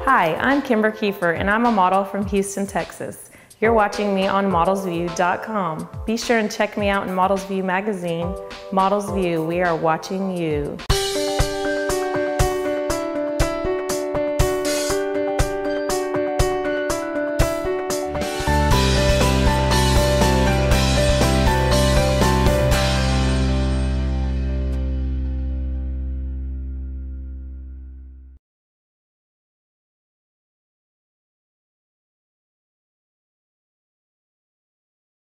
Hi, I'm Kimber Kiefer, and I'm a model from Houston, Texas. You're watching me on modelsview.com. Be sure and check me out in Models View magazine. Models View, we are watching you.